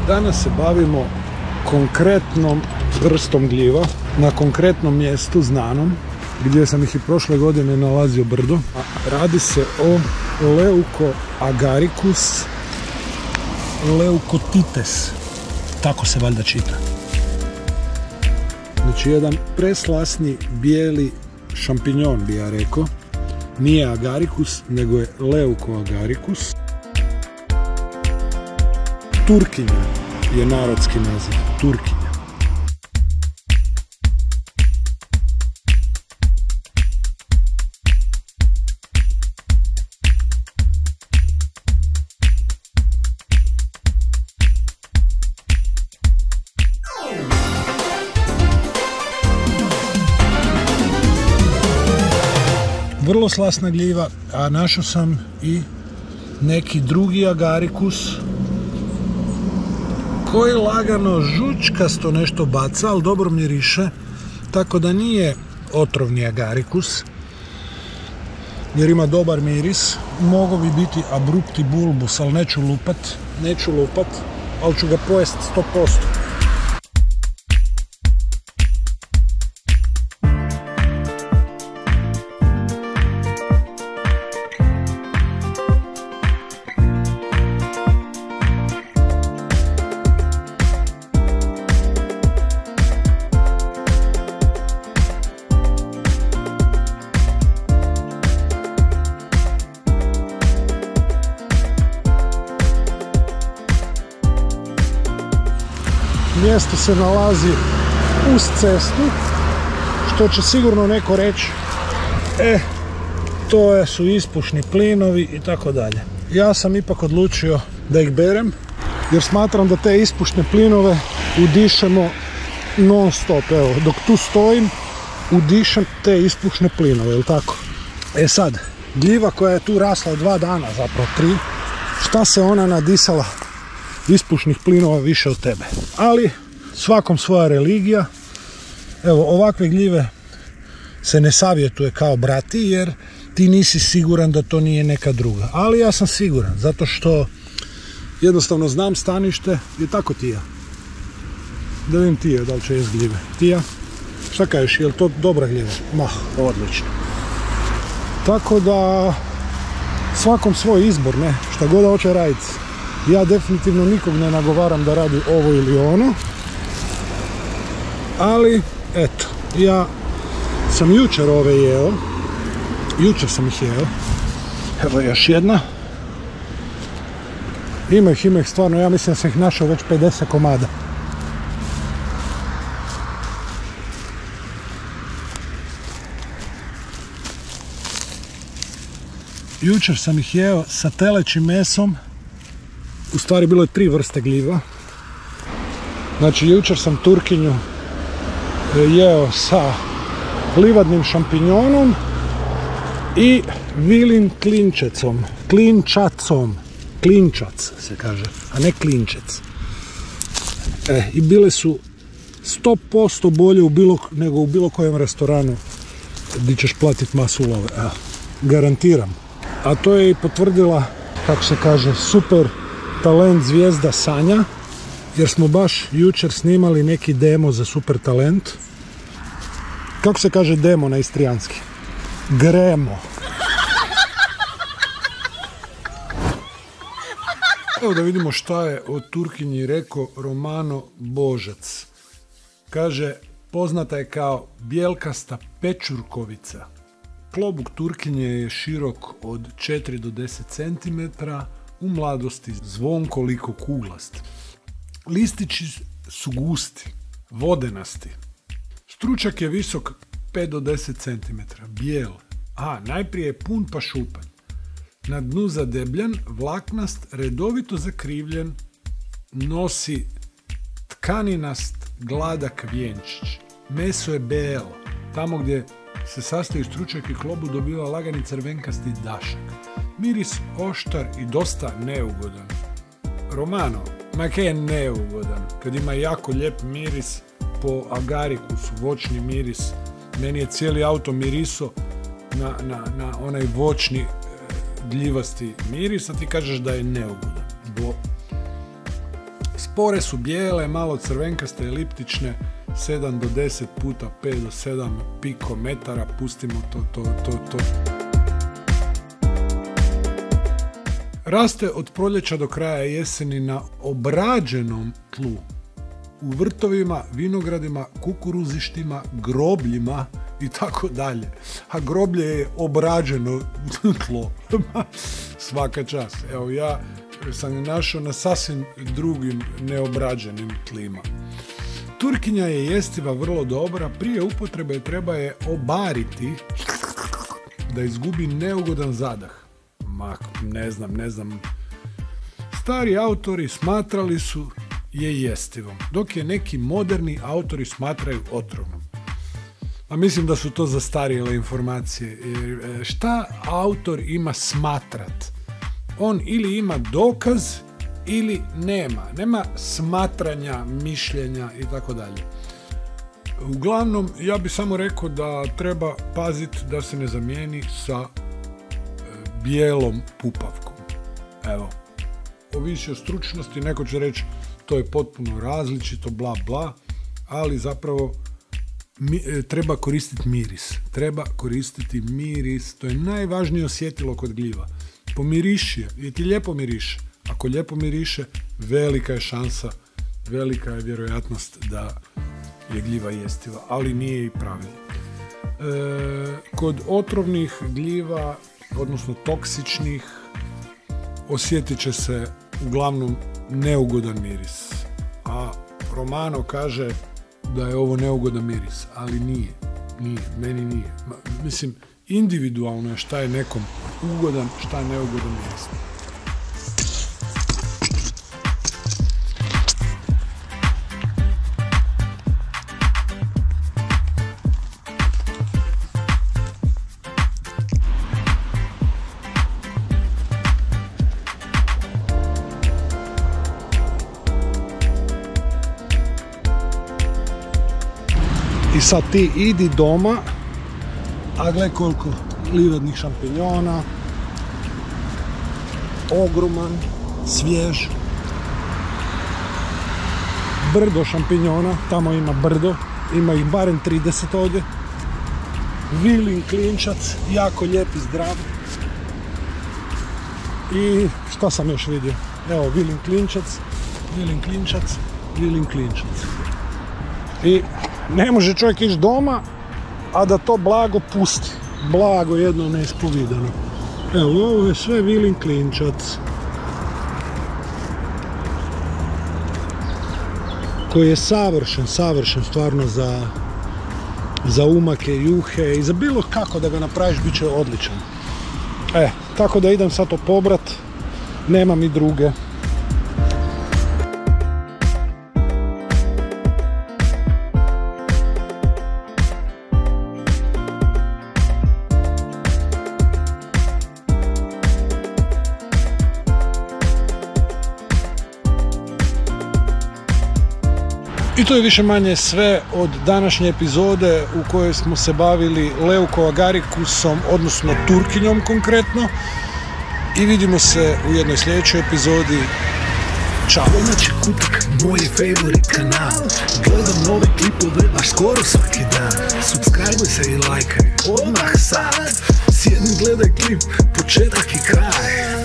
Danas se bavimo konkretnom vrstom gljiva na konkretnom mjestu znanom gdje sam ih i prošle godine nalazio brdo. Radi se o Leucoagaricus leucotites, tako se valjda čita. Znači jedan preslasni bijeli šampinjon bi ja rekao. Nije agaricus, nego je Leucoagaricus. Turkinja je narodski naziv, turkinja. Vrlo slasna gljiva, a našao sam i neki drugi agaricus koji lagano žučkasto nešto baca, ali dobro miriše, tako da nije otrovni agaricus, jer ima dobar miris. Mogao bi biti abrupti bulbus, ali neću lupat, ali ću ga pojesti 100%. Mjesto se nalazi uz cestu, što će sigurno neko reći, to su ispušni plinovi i tako dalje. Ja sam ipak odlučio da ih berem, jer smatram da te ispušne plinove udišemo non stop. Evo, dok tu stojim, udišem te ispušne plinove, jel tako? Sad, gljiva koja je tu rasla 2 dana, zapravo 3, šta se ona nadisala ispušnih plinova više od tebe. Ali svakom svoja religija. Evo, ovakve gljive se ne savjetuje kao brati, jer ti nisi siguran da to nije neka druga. Ali ja sam siguran, zato što jednostavno znam stanište. Je tako, Tija? Da vidim Tija, da li će jest gljive. Tija, šta kažeš, je li to dobra gljiva? Odlično. Tako da svakom svoj izbor, ne, šta god hoće raditi. Ja definitivno nikog ne nagovaram da radi ovo ili ono. Ali, eto, ja sam jučer ove jeo. Jučer sam ih jeo. Evo još jedna. Ima ih stvarno, ja mislim da sam ih našao već 50 komada. Jučer sam ih jeo sa telećim mesom. U stvari bilo je 3 vrste gljiva. Znači jučer sam turkinju jeo sa livadnim šampinjonom i vilim klinčacom. Klinčac se kaže, a ne klinčec. I bile su 100% bolje nego u bilo kojem restoranu gdje ćeš platiti masu love. Evo, garantiram. A to je i potvrdila, kako se kaže, super talent zvijezda Sanja, jer smo baš jučer snimali neki demo za super talent. Kako se kaže demo na istrijanski? Gremo. Evo da vidimo šta je o turkinji rekao Romano Božac. Kaže, poznata je kao bijelkasta pečurkovica. Klobuk turkinje je širok od 4 do 10 cm, u mladosti zvonkoliko kuglast. Listići su gusti, vodenasti. Stručak je visok 5 do 10 cm, bijel. Najprije je pun pa šupan. Na dnu zadebljan, vlaknast, redovito zakrivljen, nosi tkaninast gladak vjenčić. Meso je bijelo. Tamo gdje se sastoji stručak i klobu dobiva lagani crvenkasti dašak. Miris oštar i dosta neugodan. Romano, ma kaj je neugodan, kad ima jako lijep miris po agarikusu, voćni miris. Meni je cijeli auto miriso na onaj voćni gljivasti miris, a ti kažeš da je neugodan. Spore su bijele, malo crvenkaste, eliptične, 7 do 10 puta 5 do 7 pikometara, pustimo to. Raste od proljeća do kraja jeseni na obrađenom tlu, u vrtovima, vinogradima, kukuruzištima, grobljima i tako dalje. A groblje je obrađeno tlo. Svaka čast. Evo, ja sam našao na sasvim drugim neobrađenim tlima. Turkinja je jestiva vrlo dobra, prije upotrebe treba je obariti da izgubi neugodan zadah. Ne znam. Stari autori smatrali su je jestivom, dok je neki moderni autori smatraju otrovnom. A mislim da su to zastarjele informacije. Šta autor ima smatrat? On ili ima dokaz ili nema smatranja, mišljenja i tako dalje. Uglavnom, ja bih samo rekao da treba paziti da se ne zamijeni sa bijelom pupavkom. Evo, ovisi o stručnosti, neko će reći to je potpuno različito, bla bla, ali zapravo treba koristiti miris. To je najvažnije osjetilo kod gljiva. Pomiriši je, jer ti lijepo miriše. Ako lijepo miriše, velika je šansa, velika je vjerojatnost da je gljiva jestiva, ali nije i pravilo. Kod otrovnih gljiva, odnosno toksičnih, osjetit će se uglavnom neugodan miris. A Romano kaže da je ovo neugodan miris, ali nije, meni nije. Mislim, individualno je šta je nekom ugodan, šta je neugodan miris. I sad ti idi doma, a gle koliko livadnih šampinjona, ogroman, svjež, brdo šampinjona, tamo ima brdo, ima ih barem 30 ovdje, vilin klinčac, jako lijep i zdrav. I šta sam još vidio? Evo, vilin klinčac. I ne može čovjek ići doma, a da to blago pusti. Blago jedno neispovidano. Evo, ovo je sve vilin klinčac. Koji je savršen stvarno za umake, juhe i za bilo kako da ga napraviš, bit će odličan. Tako da idem sad to pobrat, nemam i druge. I to je više manje sve od današnje epizode u kojoj smo se bavili Leucoagarikusom, odnosno Turkinjom konkretno. I vidimo se u jednoj sljedećoj epizodi. Ćao! Domaći kutak, moj favorite kanal. Gledam nove klipove baš skoro svaki dan. Subscribe se i lajkaj odmah sad. Sjedni, gledaj klip, početak i kraj.